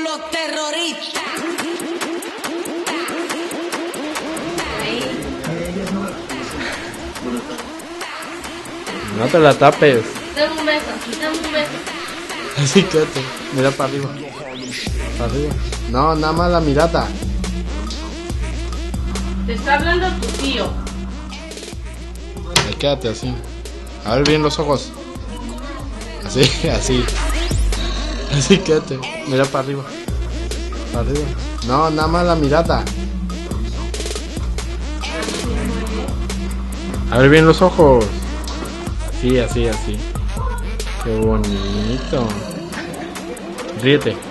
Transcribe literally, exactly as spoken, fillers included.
los terroristas. No te la tapes. Dame un beso, dame un beso. Así quédate. Mira para arriba. Para arriba. No, nada más la mirada. Te está hablando tu tío. Ahí quédate así. A ver bien los ojos. Así, así. Así quédate. Mira para arriba. Para arriba. No, nada más la mirada. A ver bien los ojos. Así, así, así. Qué bonito. Ríete.